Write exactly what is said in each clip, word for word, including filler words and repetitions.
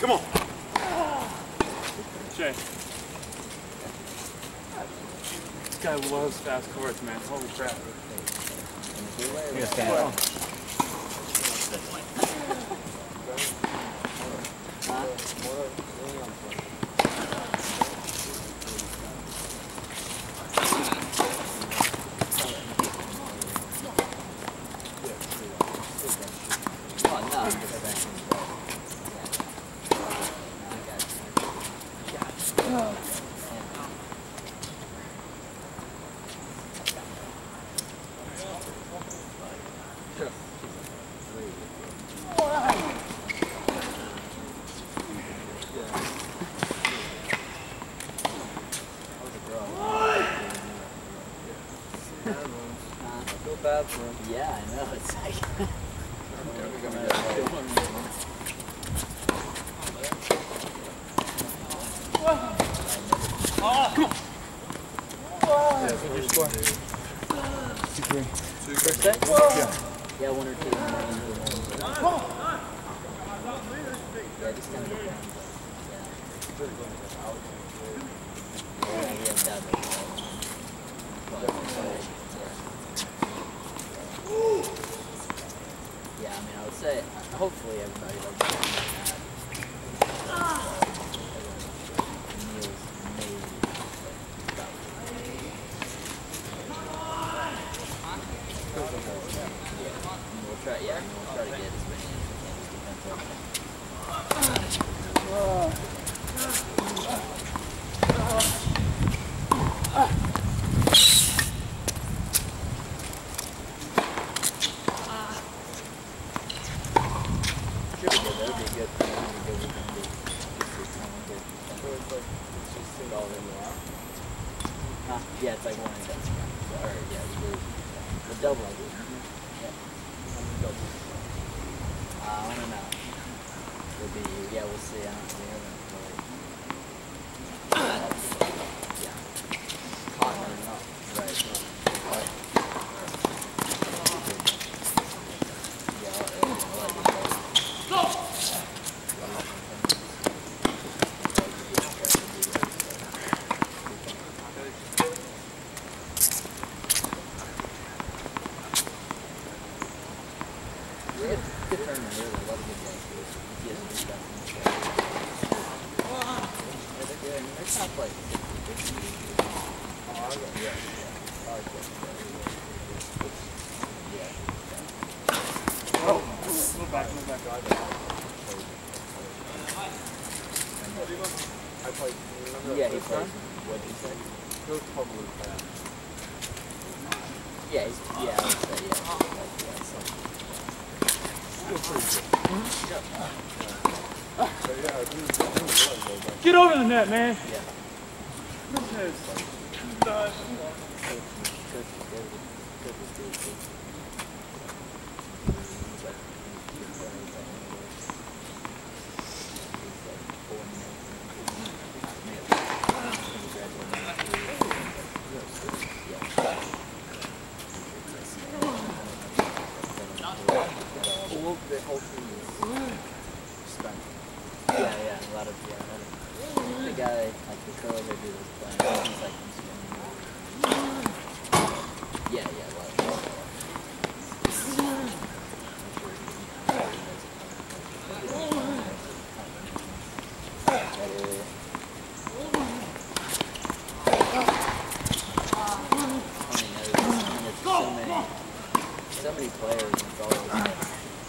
Come on. Shay. This guy loves fast cards, man. Holy crap. You gotta stand up. Yeah, I know. It's like. Oh, come on. Yeah, so your score? Two, three. Two, first set? Yeah. Yeah, one or two. Yeah, just kind of go down. Yeah, yeah, that Yeah, I mean, I would say, hopefully everybody likes that. Meals, maybe. We'll try, yeah, we'll try to get as many as we can. Just depends on Huh? Yeah, it's like one intense round. Or, yeah, it's really, the double, I do. Yeah. Uh, I don't know. It'll be, yeah, we'll see. I don't see him. Yeah. Hot or not. Right. Yeah, I'll, I'll let you know. Go! Good tournament, really. A lot of good games. He has good stuff in the show. Yeah, they're good. I mean, they're top like fifty. Oh, I got yeah, yeah. I like that. Yeah. Oh, move back, move back. I played. Yeah, he plays. What did you say? He was probably fast. Yeah, he's, yeah, I would say, yeah. Like, yeah, so. Get over the net, man. Yeah. The whole team is spent. Yeah, yeah, a lot of, yeah, a lot of, the guy, like the curler they do this playing, he's like, yeah, yeah, a lot of, so many players involved in it.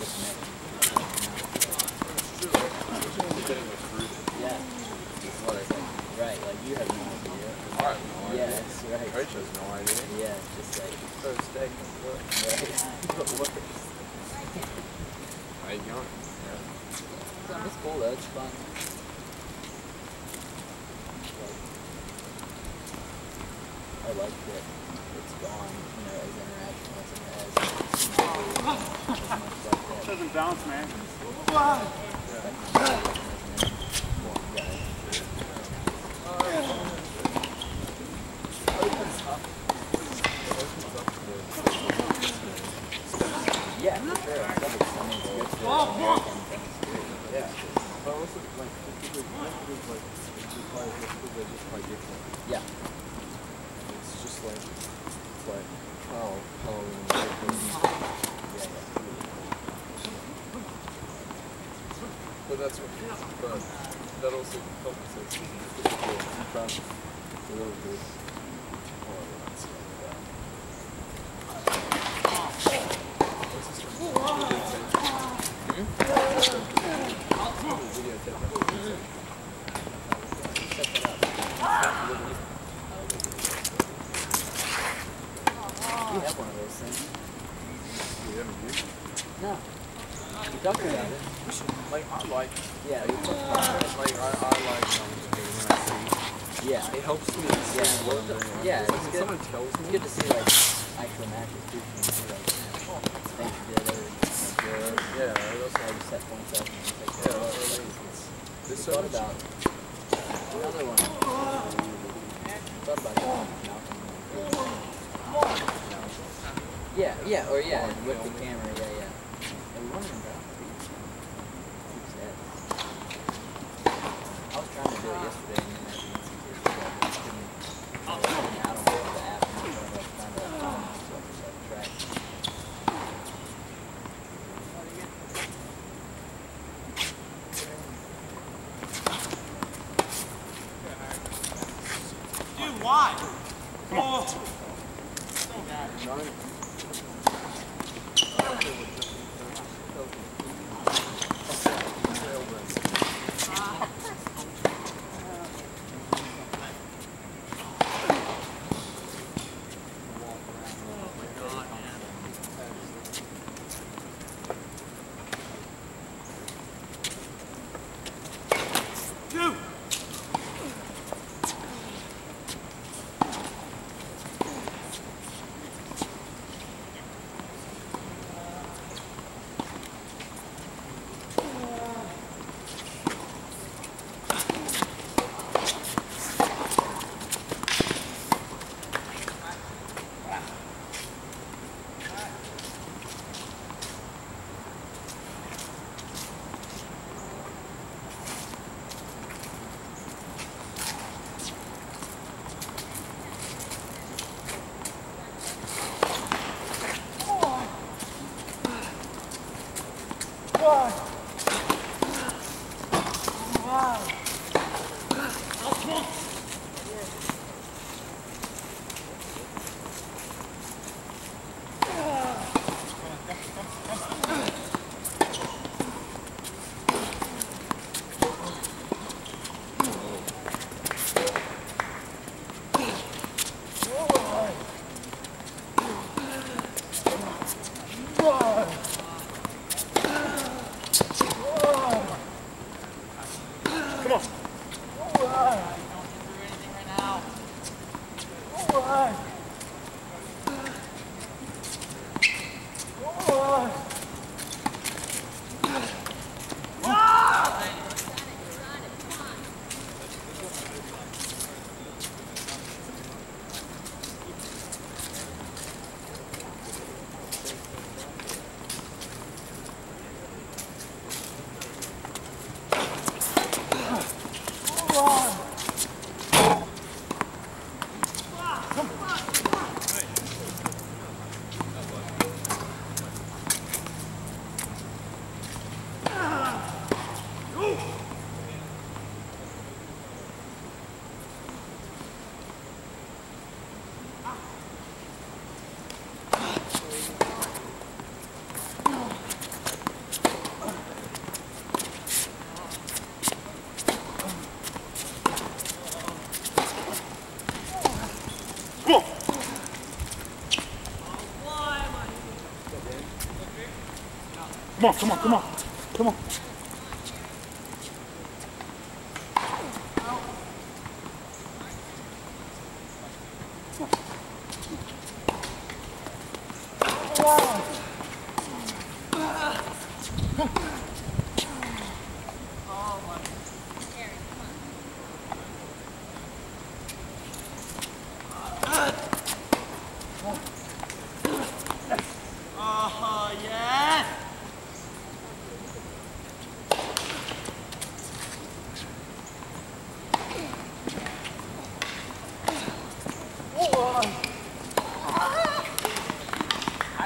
Yeah. Right, like you have no idea. I have no idea. Yeah, that's right. Coach has no idea. Yeah, it's just like So steak and what? right. But worse. How you going? Yeah. So it's cool though, it's fun. I like that it's gone, you know, as international as it has. As much like that. Doesn't bounce, man. Yeah, for sure. I mean, it's good for American things too. Yeah. But also, like, because yesterday, like, it's just like, yesterday, just quite different. Yeah. It's just like, it's like, oh, oh, Yeah, yeah. but that's what, but that also compensates for the traffic. A little bit. Oh, that's like that. What's this one? You have one of those things. Yeah, we do. No. You talked about it. Like, I like, Yeah, you talked about it. like, I, I like um, when I see. Yeah. It helps me to see Yeah, what well, I'm doing. yeah, Like, it's when good. someone tells It's me, good to see like actual matches too. You can see like things you did or like your yeah, that's how you set points up and things like yeah, that. that's what I mean. It's, We there's so thought much. about another one. Thought about Malcolm. Yeah, yeah, or yeah, with the camera, yeah, yeah. Are we wondering about keeps that. I was trying to do it yesterday and then I didn't see it. I just couldn't. I was getting out on the app and I was trying to find out time so I just had to track. Dude, why? Oh. Nine. Dude! Come on, come on, come on, come on. Oh, yes!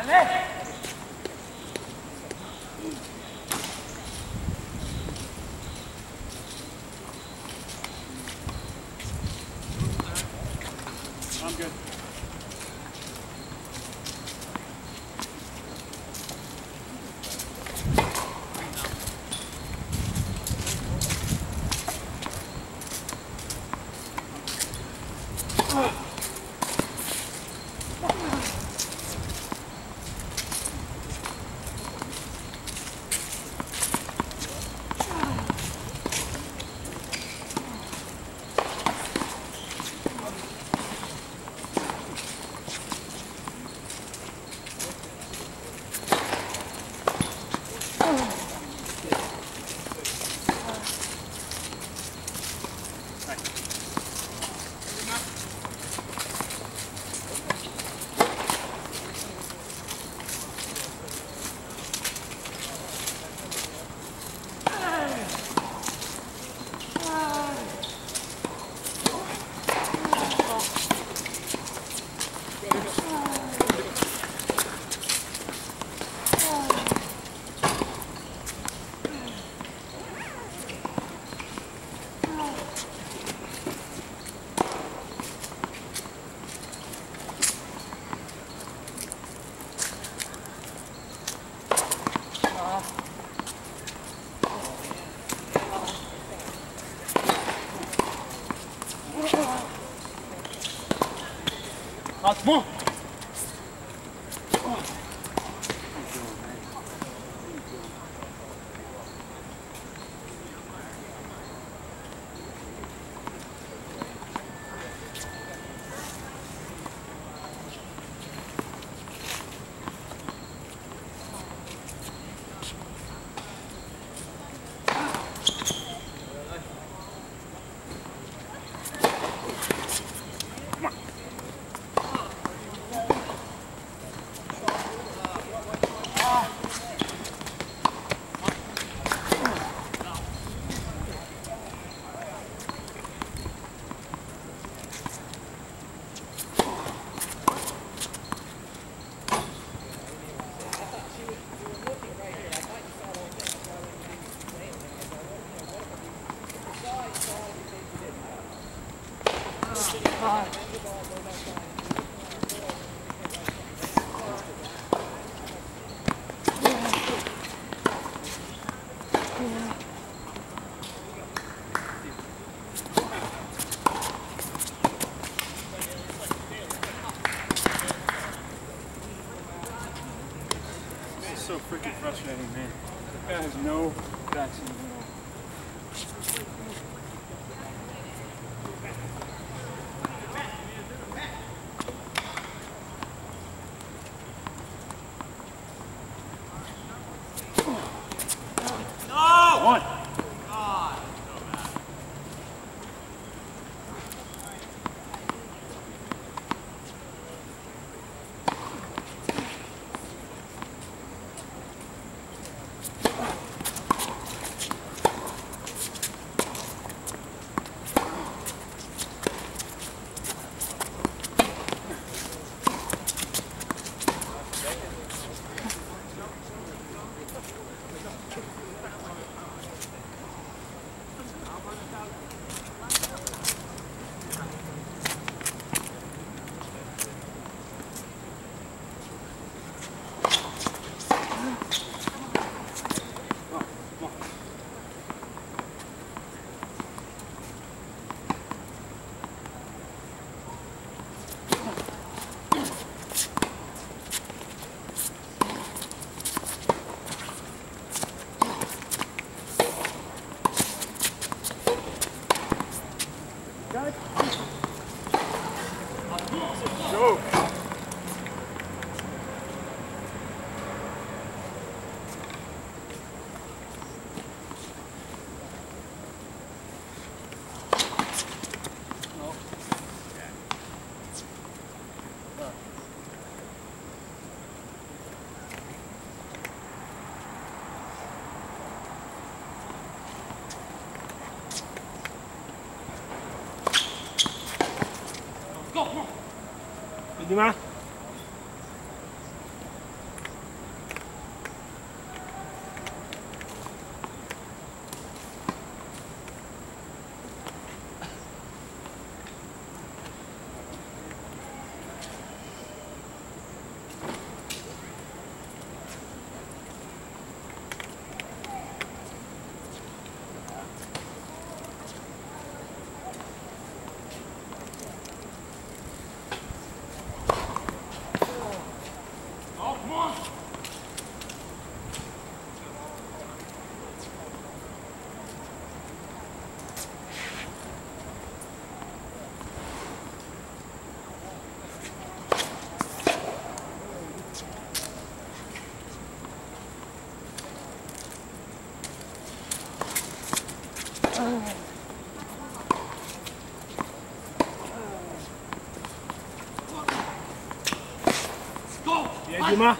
I'm good. Come on. This is so freaking frustrating, man. The guy has no vaccine at all. One. Go. Go, come on. Di ma? Bien, Yuma.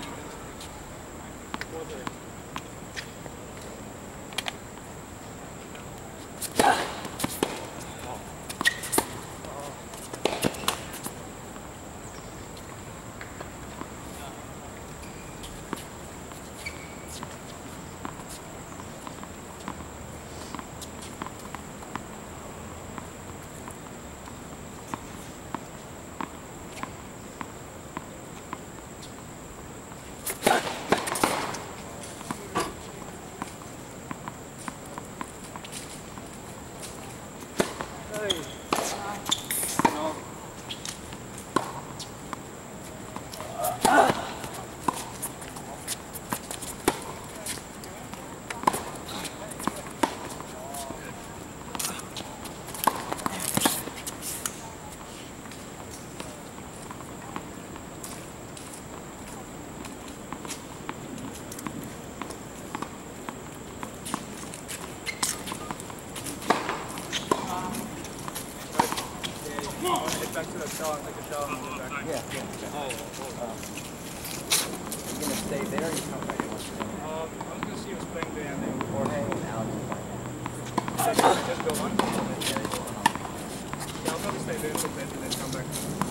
Back to the cell and take a shower and get back. Yeah, yeah. Oh, oh, um, you gonna stay there or you come back? Um, I was going to see what's playing there and then Jorge and Alex will find out. just go on. Yeah, I'll probably stay there for a bit and then come back.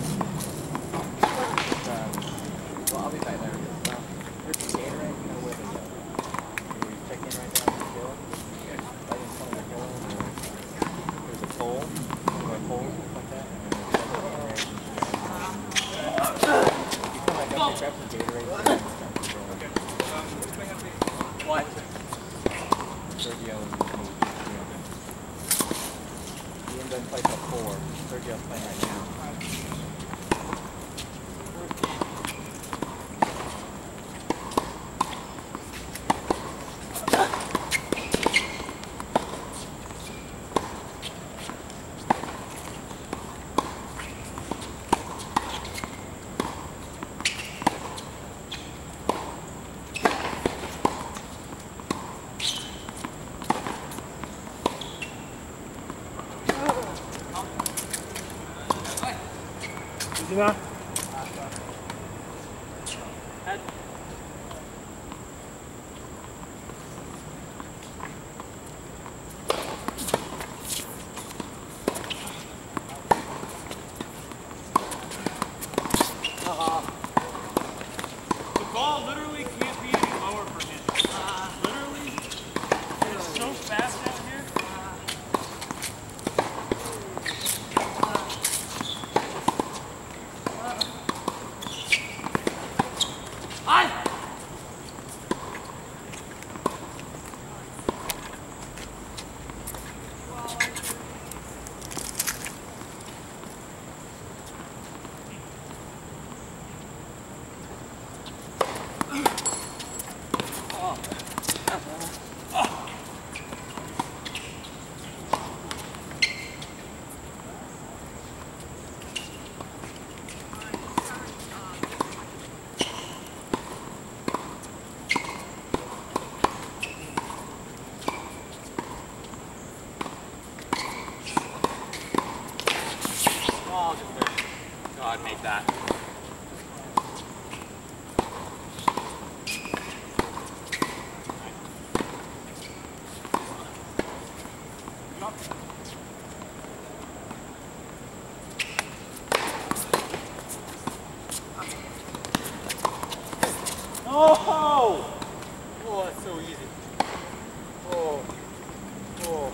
Um, well, I'll be back there. Um, there's a Gatorade, you know where the where you check in right now on the hill? Yeah. Right in front of the hill, there's a pole, or a pole, something like that. Grab some Gatorade. Okay. Um, who's playing at the... What? Sergio and Ian doesn't play till four. Sergio's playing right now. Yuma. The ball literally can't be any lower for him. Uh, literally, it is so fast out here. I. Oh, God, make that. Oh! Oh, that's so easy. Oh. Oh.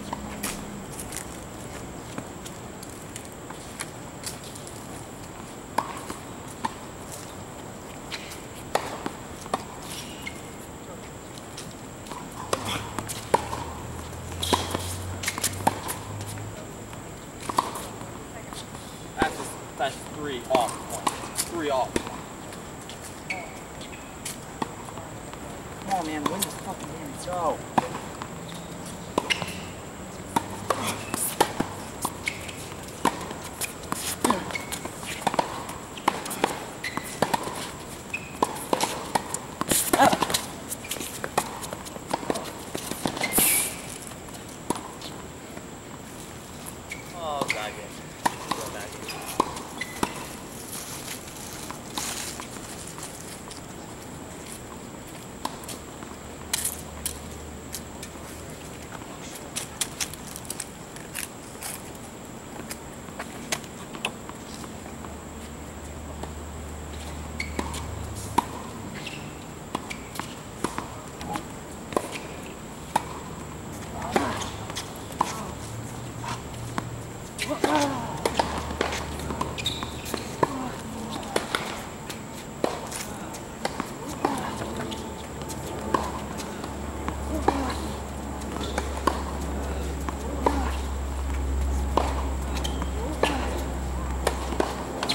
That's just, that's three off. Three off. Come on, man, win this fucking game. Let's go. Oh, God, yeah. Go back.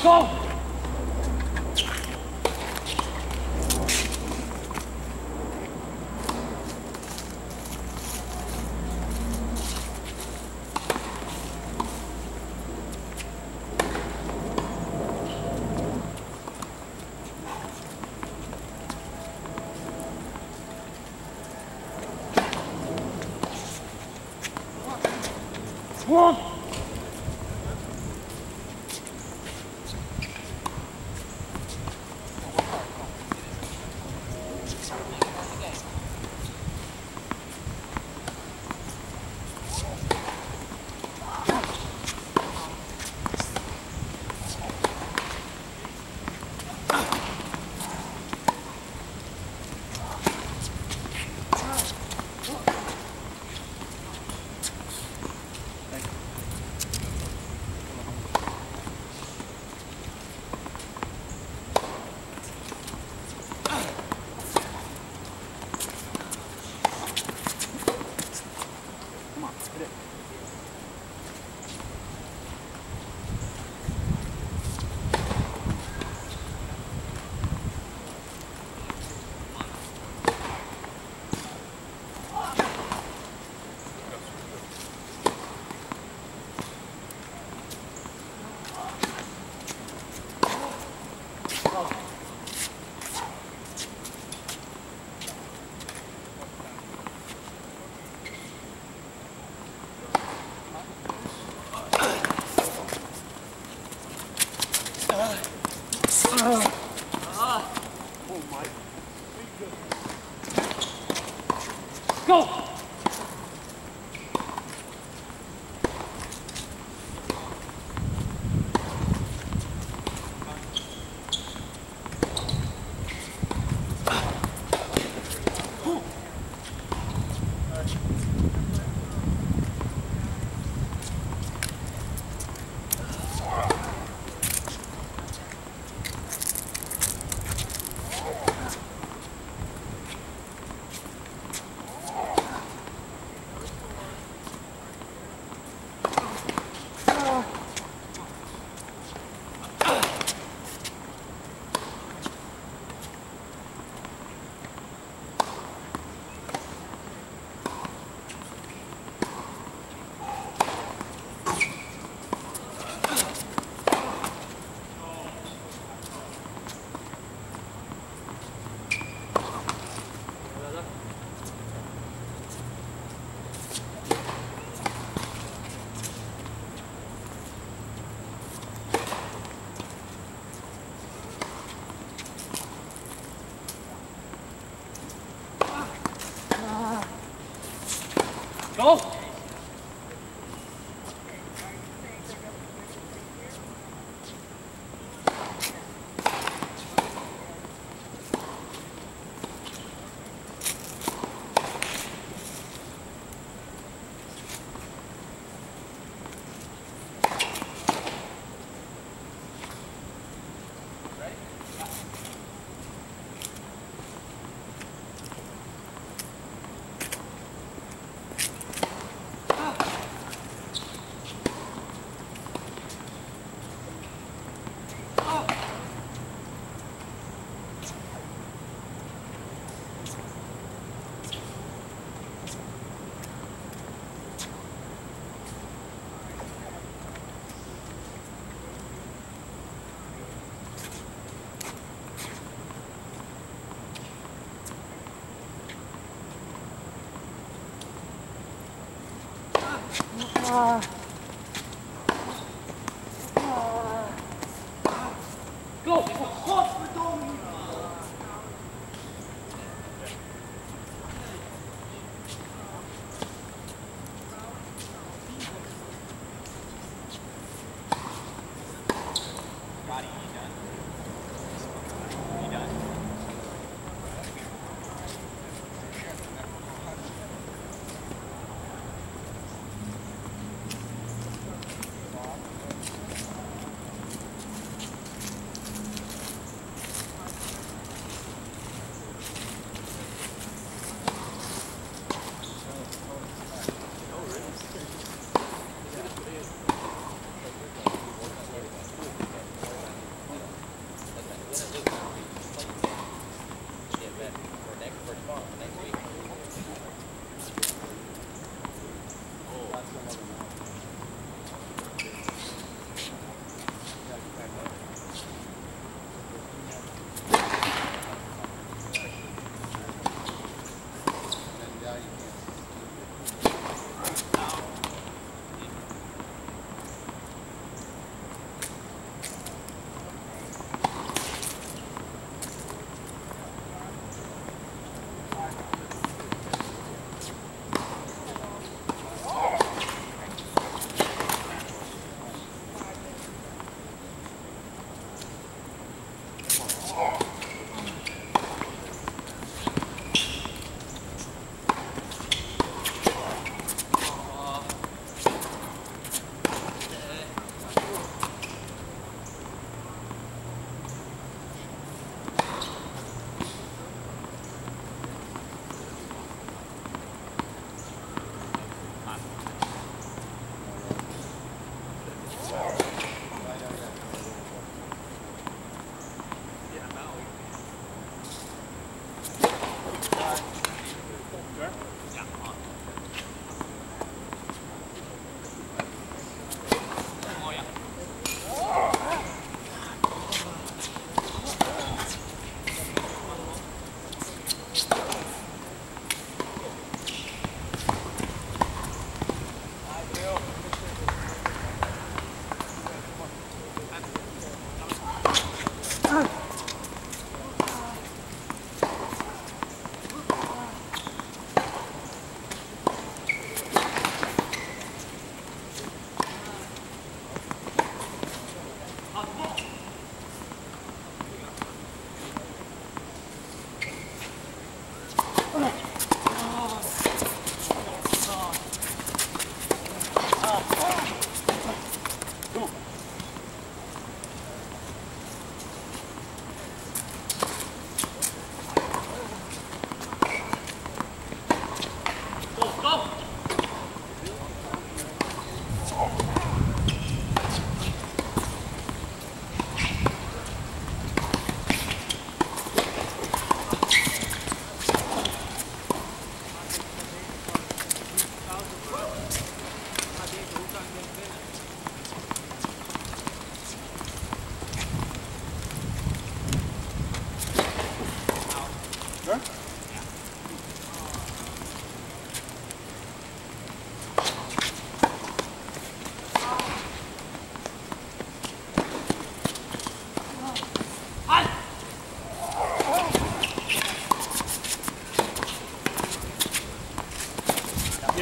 Go! One. Go! Go!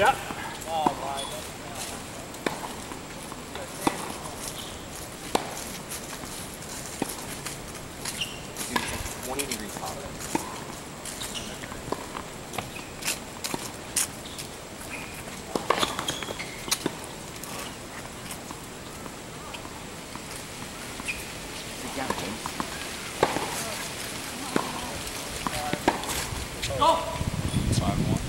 Yeah. Oh, my God. Dude, it's like twenty degrees hotter. Sit down, James. Go! Five one.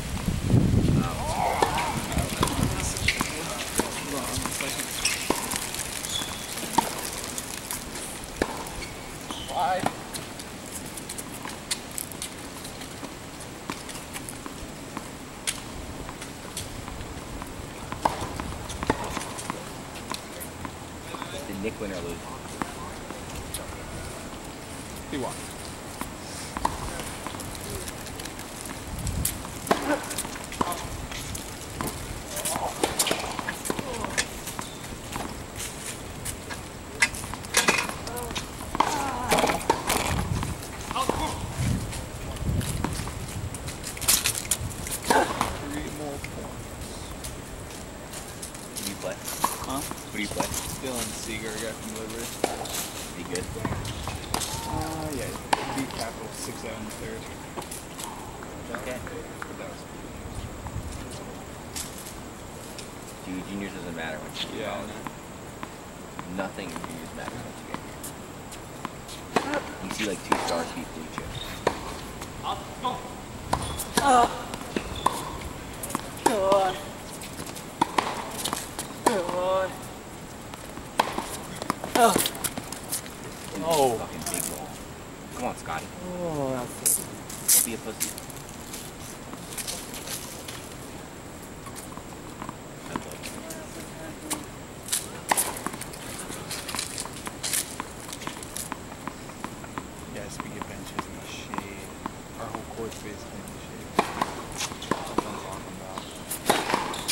Five. Did Nick win or lose? He won. Three more points. Who do you play? Huh? Who do you play? Dylan Seeger, guy from Liberty. Pretty good. Uh, yeah, beat Capital six out in the third. Okay. But that was Dude, juniors doesn't matter when you yeah. college. Nothing in juniors matters once you get here. You see like two stars beat blue chips. Up, go! God. God. Oh. Dude, Oh. Fucking big ball. Come on, Scotty. Oh, that's Don't be a pussy. I love you. Yes, we get benches in the shade. Our whole court's basically in the shade. That's what I'm talking about.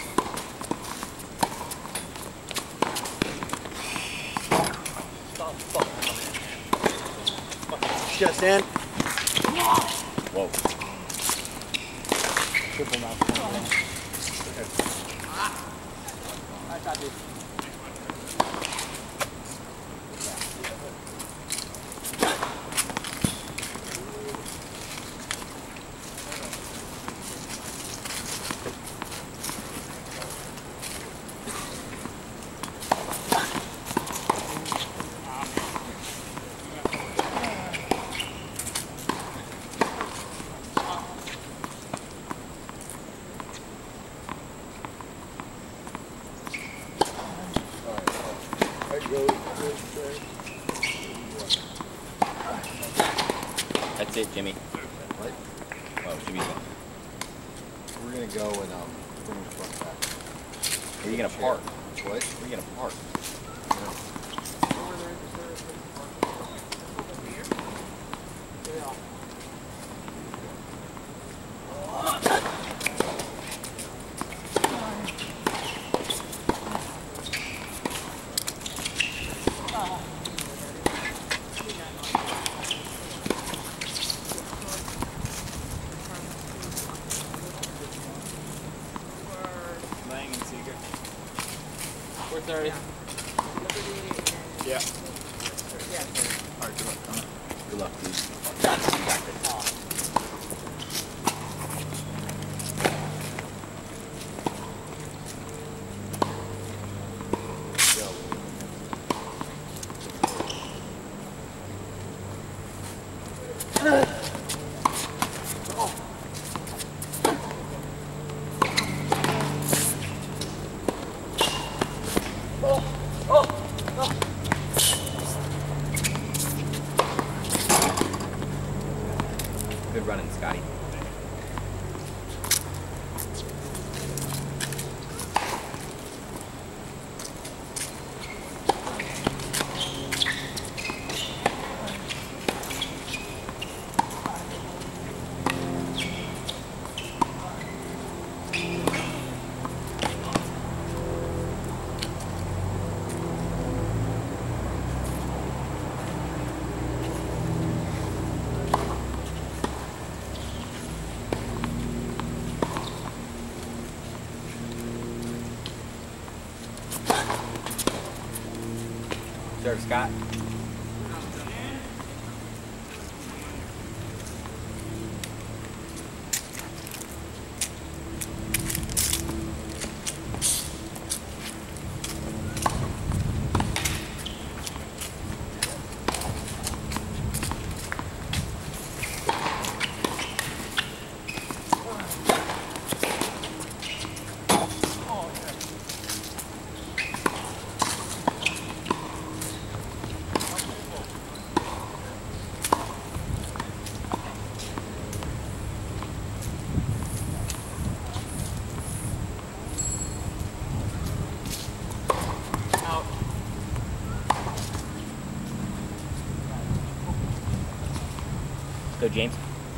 stop fucking coming in. Just in. Whoa. Triple mouth point. I got this. That's it, Jimmy. What? Oh, Jimmy's on. We're gonna go and um bring the front back. Where are you gonna park? What? Where are you gonna park? Lang and Seeger. We're thirty. Yeah. Alright, good luck, Connor. Good luck, dude. You got this. Good running, Scotty. Serve, Scott. Go, James.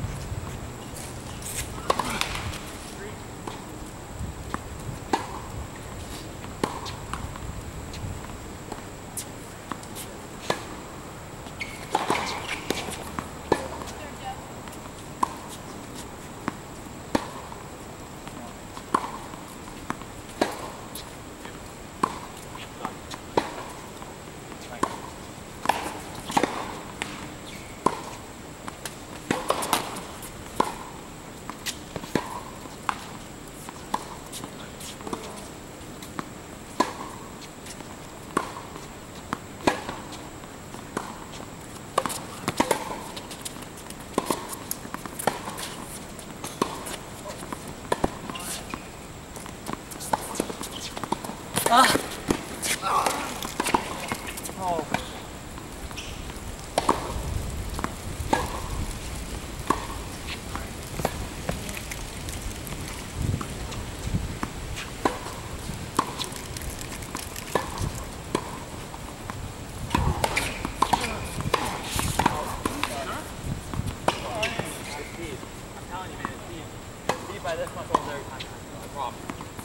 By this much older every time. No problem.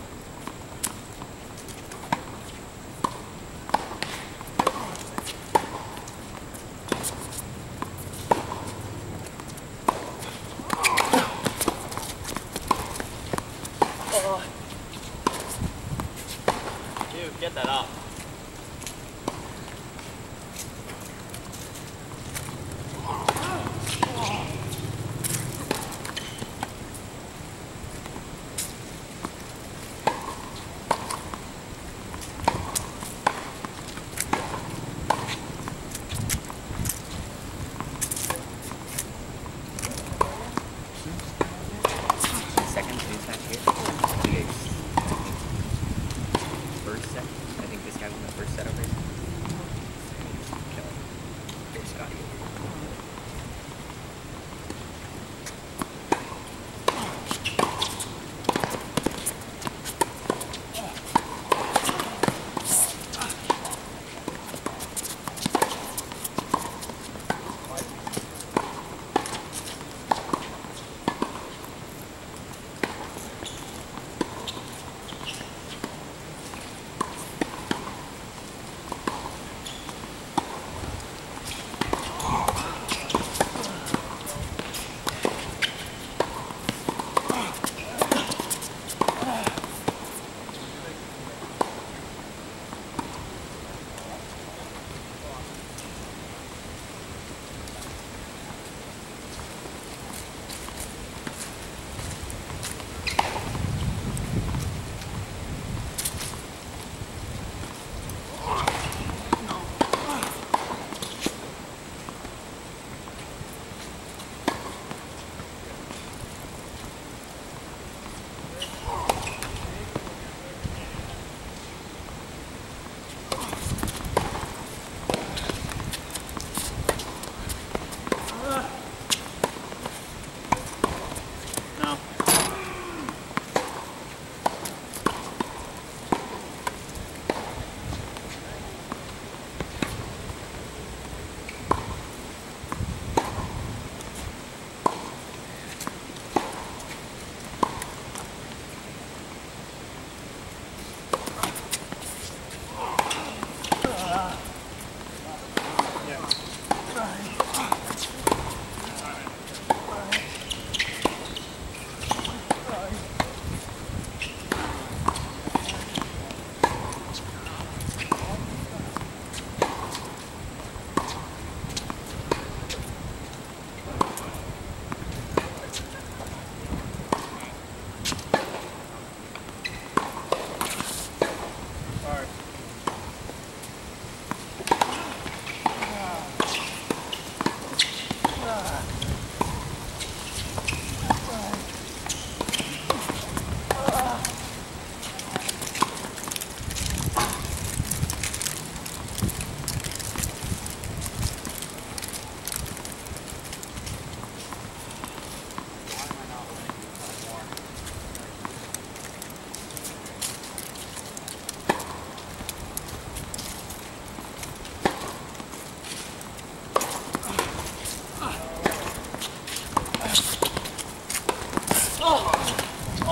Dude, get that up. Second, so he's not here. I think it's, I think, first set. I think this guy was in the first set over here. Kill him. Here's Scotty.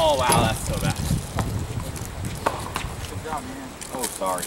Oh wow, that's so bad. Good job, man. Oh, sorry.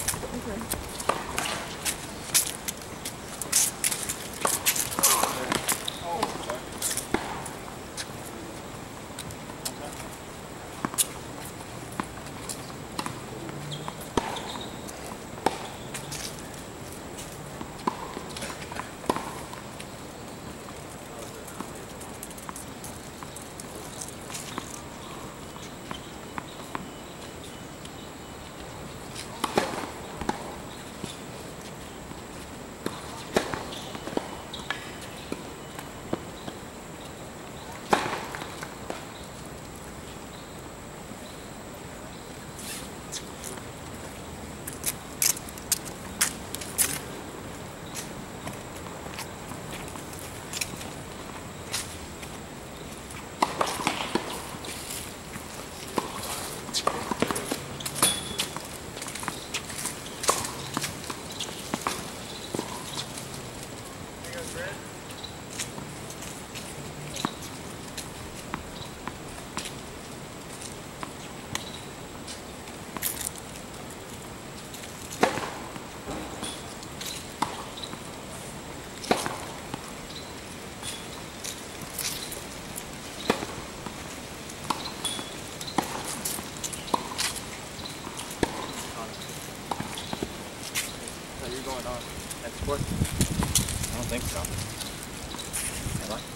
You're going on. That's fourth. I don't think so. Am I?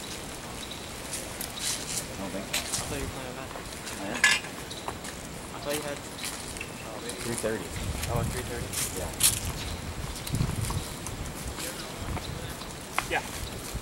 I don't think so. I thought you were playing that. I am. I thought you had. Oh, maybe. three thirty. Oh, three thirty. Yeah. Yeah.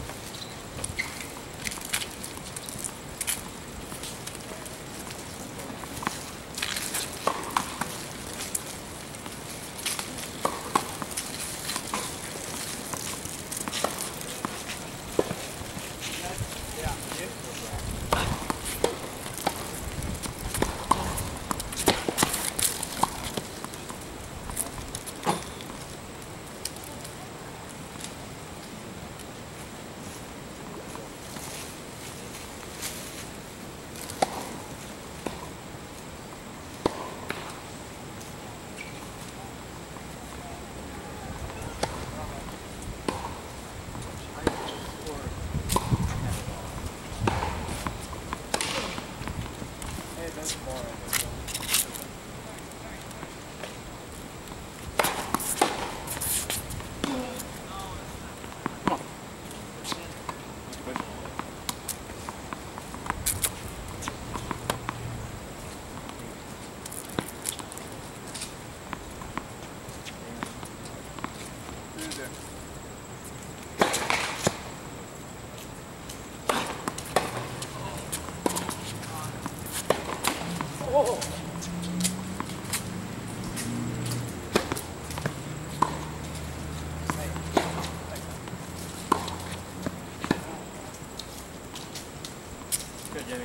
Good, Jimmy.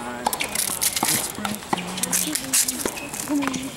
springtime. It's springtime.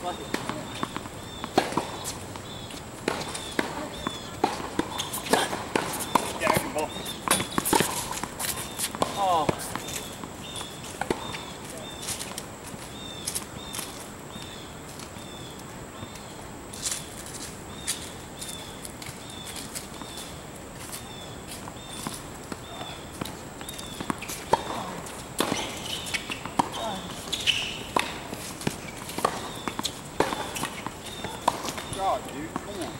Yeah, I can ball. Oh. God, dude, come on.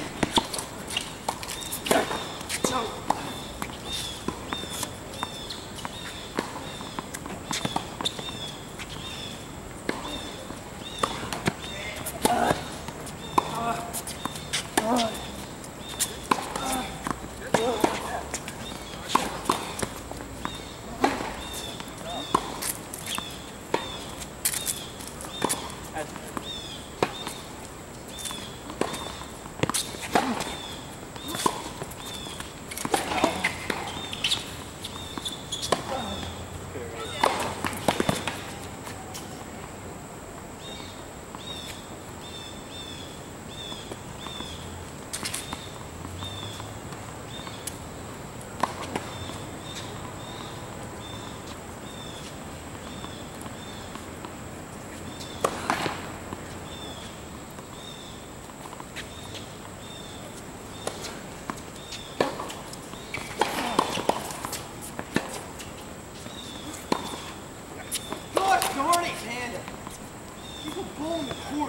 Gosh darn it, Panda! People pulling the cord.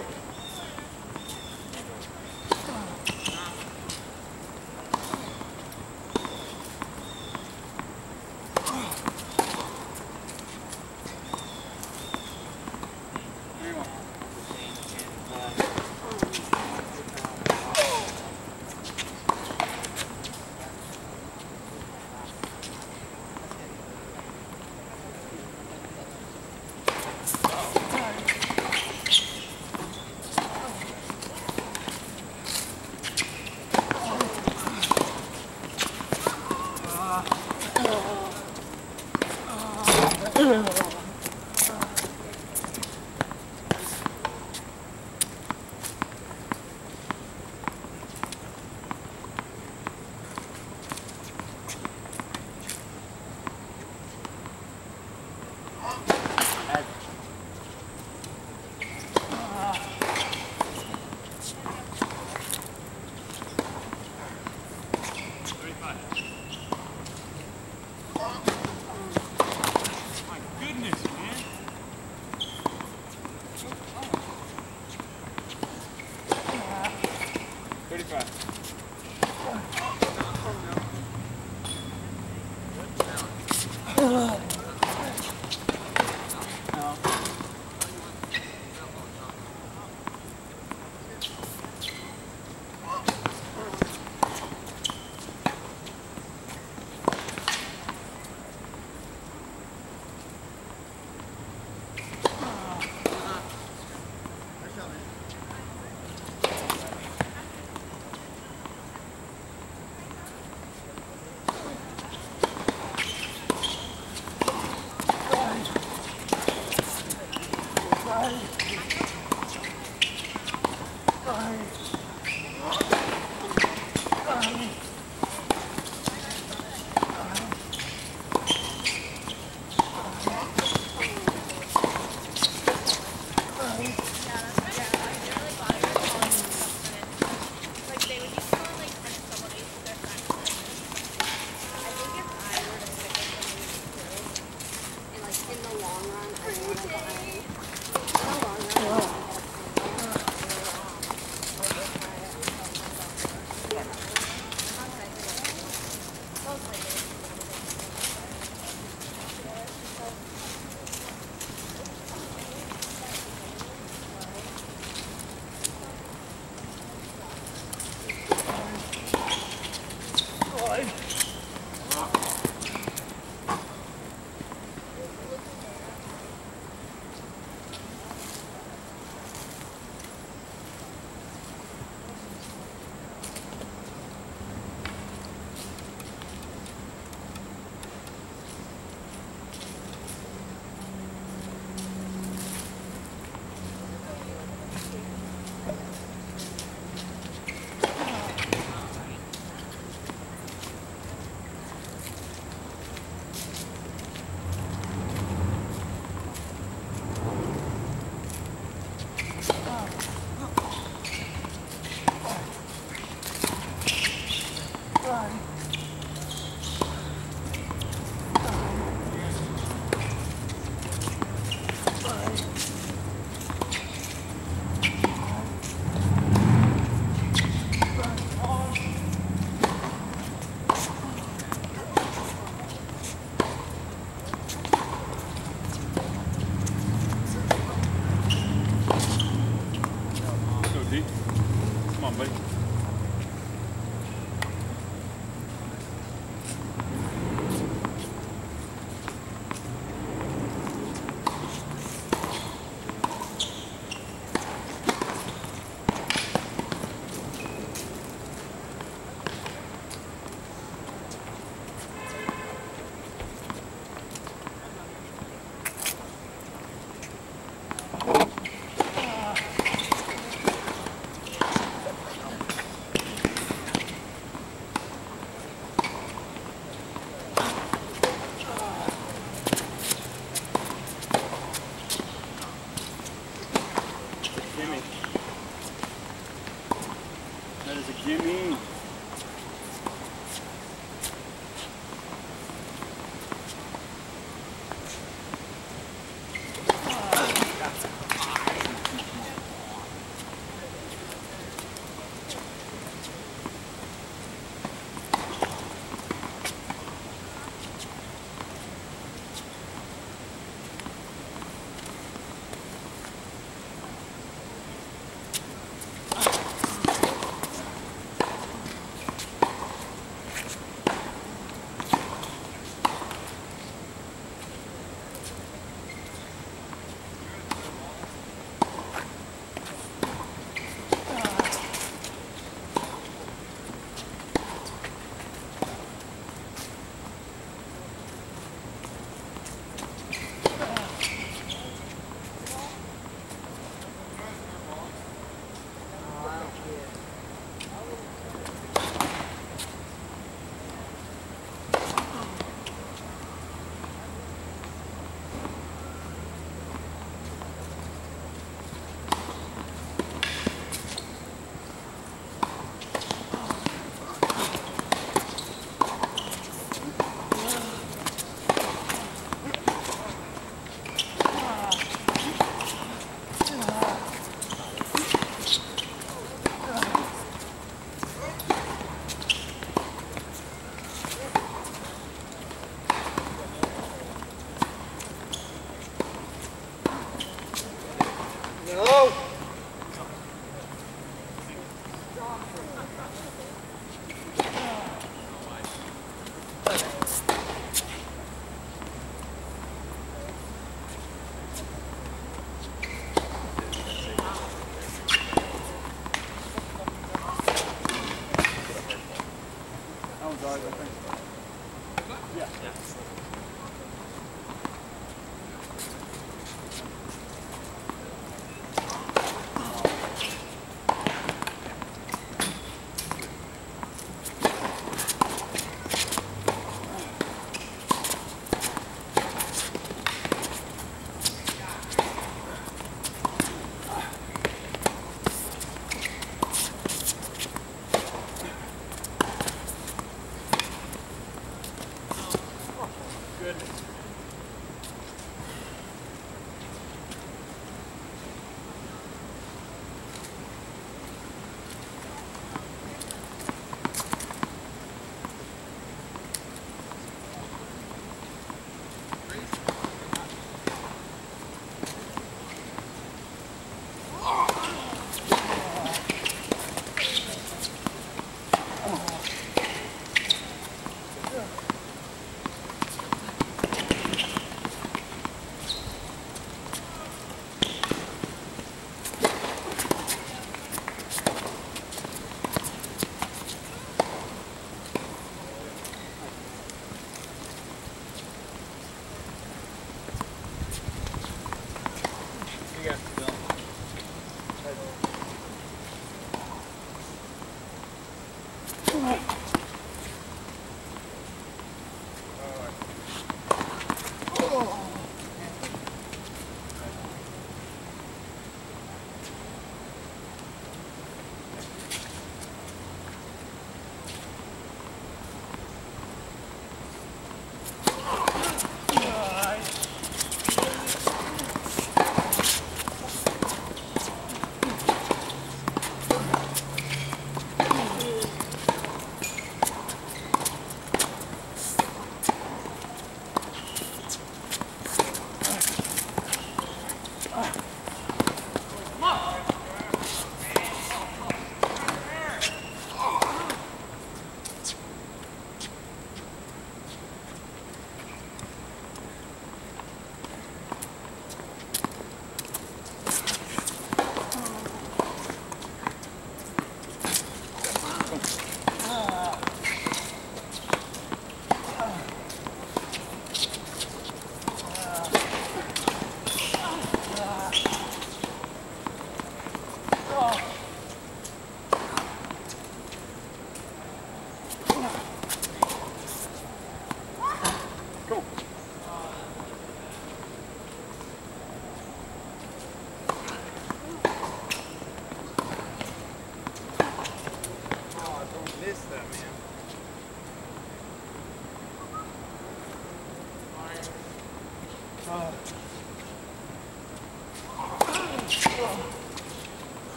My goodness, man. thirty-five. buddy. Come on, buddy. Gimme. That is a gimme.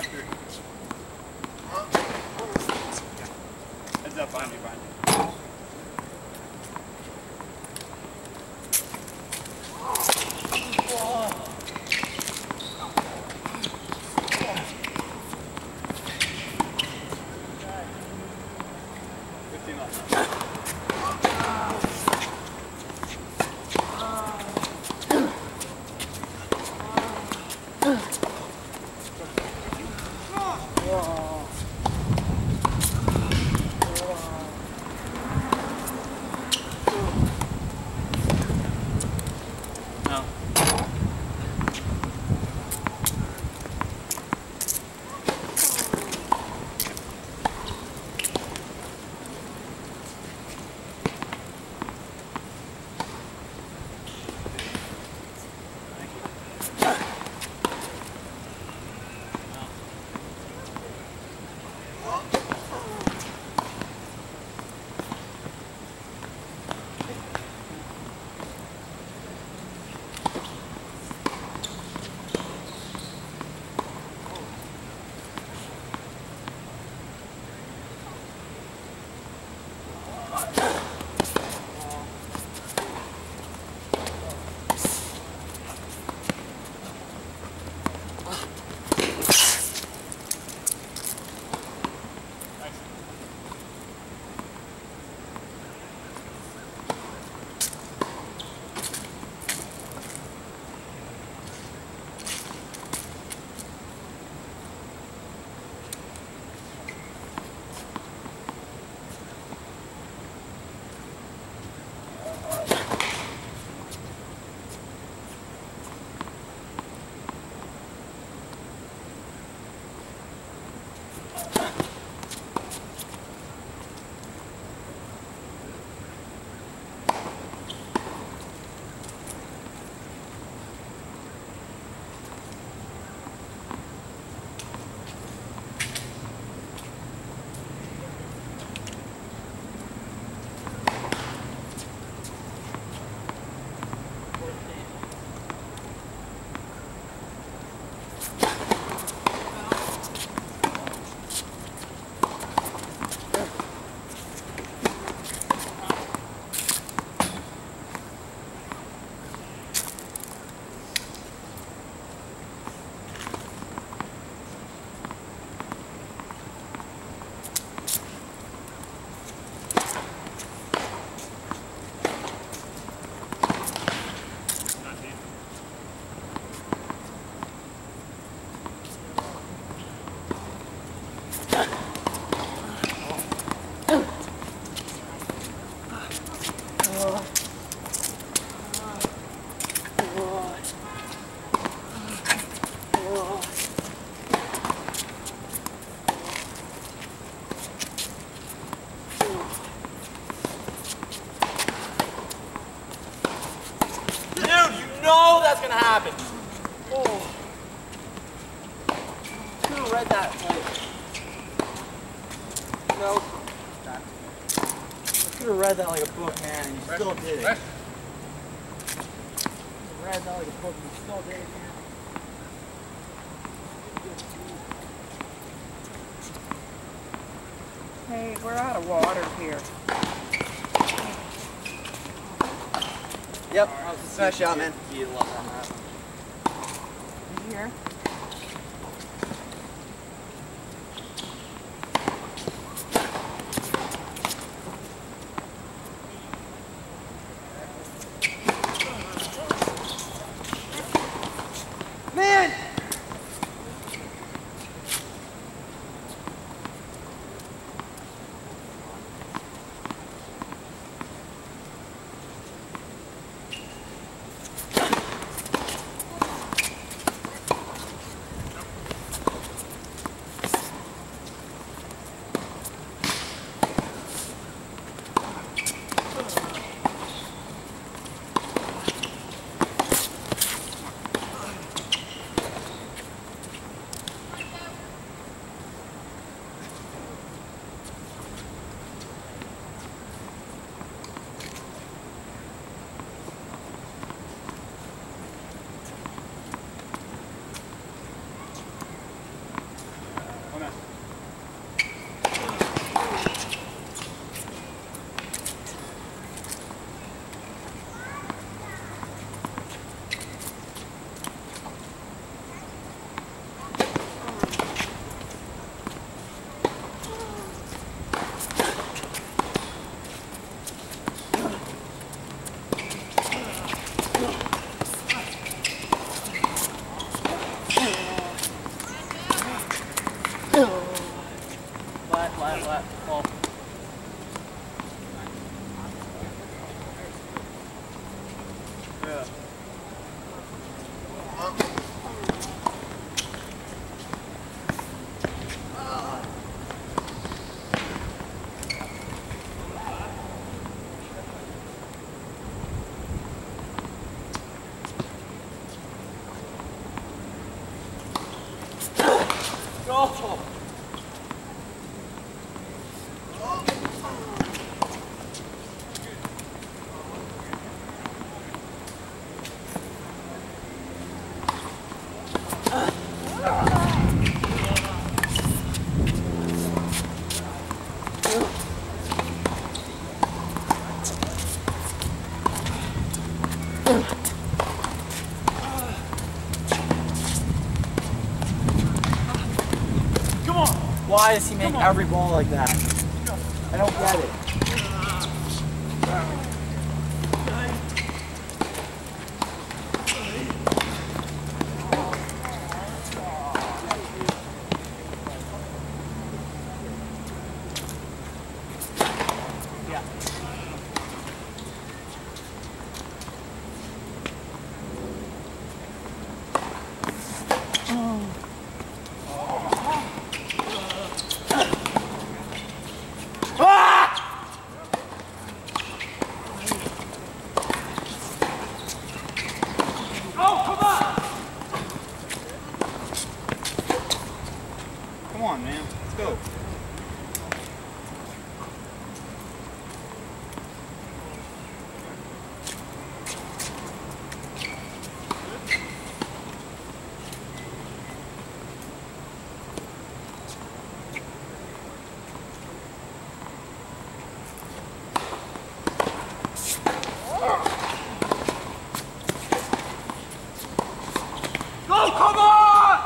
Heads up, behind you, behind you. fifteen left. No. know that's gonna happen. Oh. Could have read that. No. I could have read that like a book, man, and you still did it. Read that like a book, and you still did it, man. Hey, we're out of water here. Yep. Nice shot, man. You here? Man! that left. Paul. Yeah. Go! Why does he make every ball like that? I don't get it. Come on, man. Let's go. Go, come on!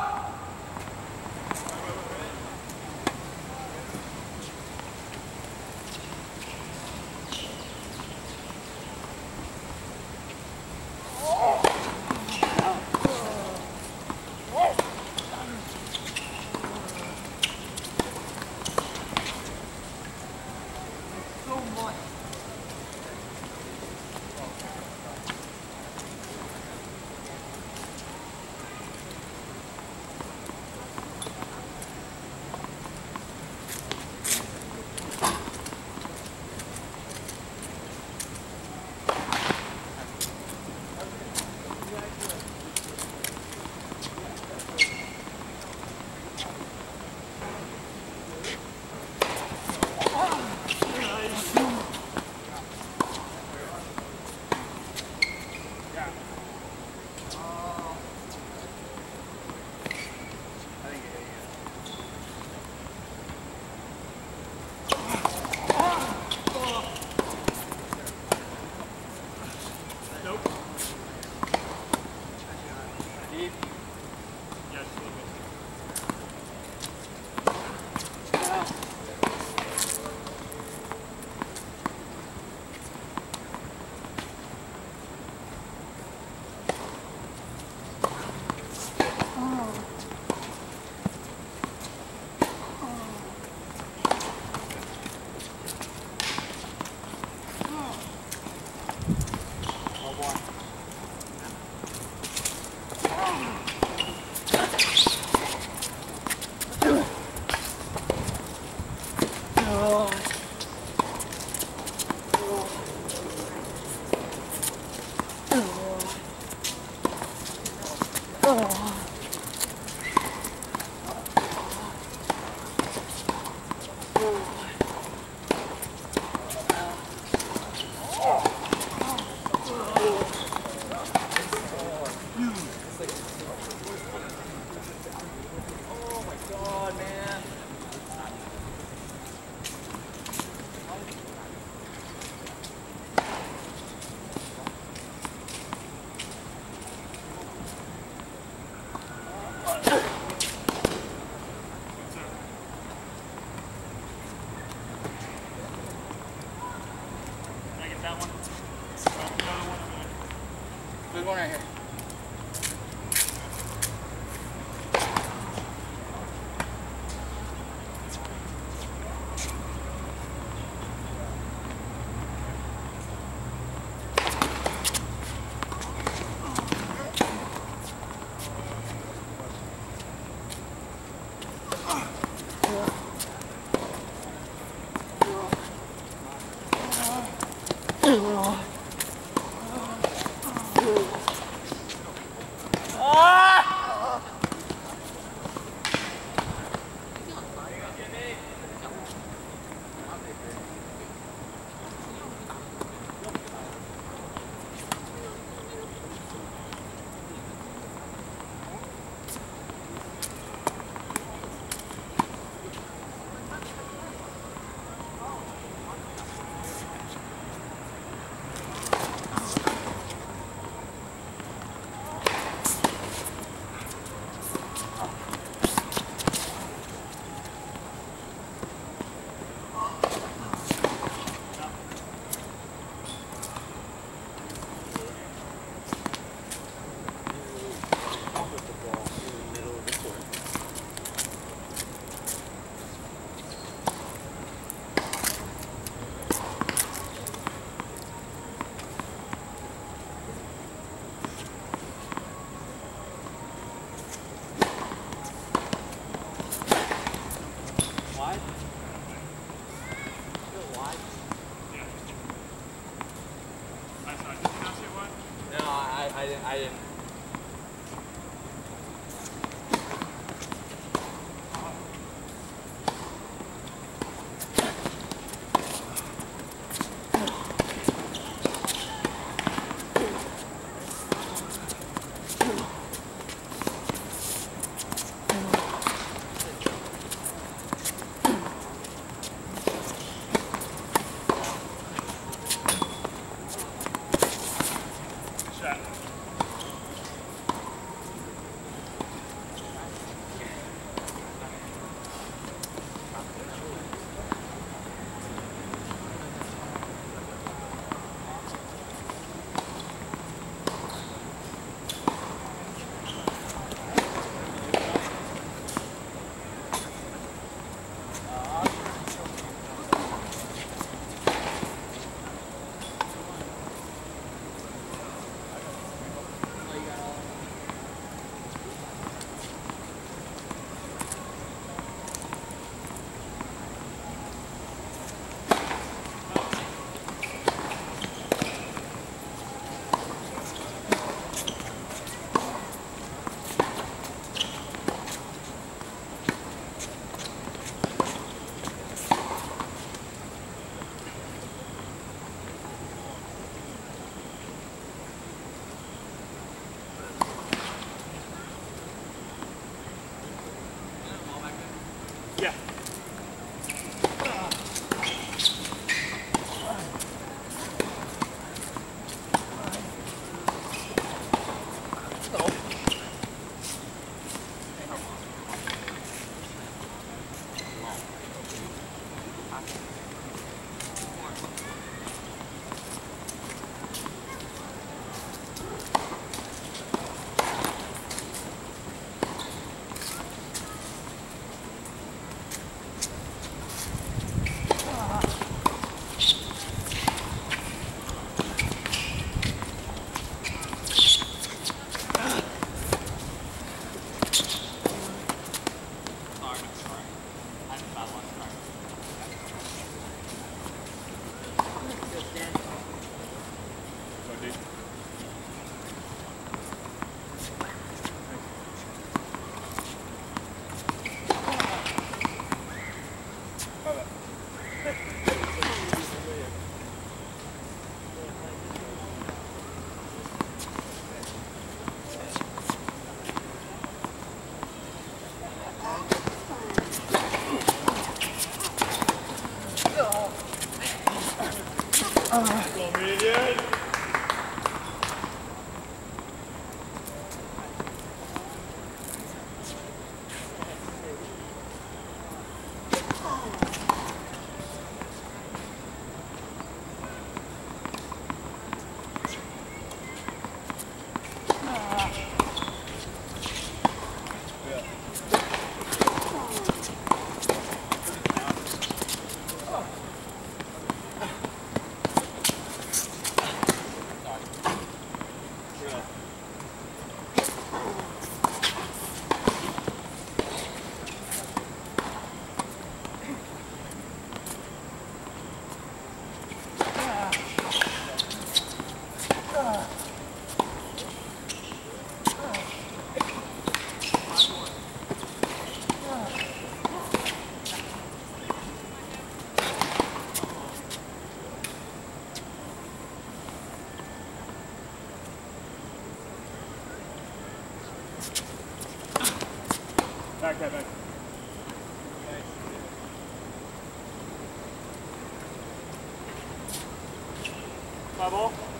There's one right here. wide? Still wide? Yeah. I saw. Did you not say what? No, I, I didn't. I didn't. Shot. Yeah. Back that back. My ball.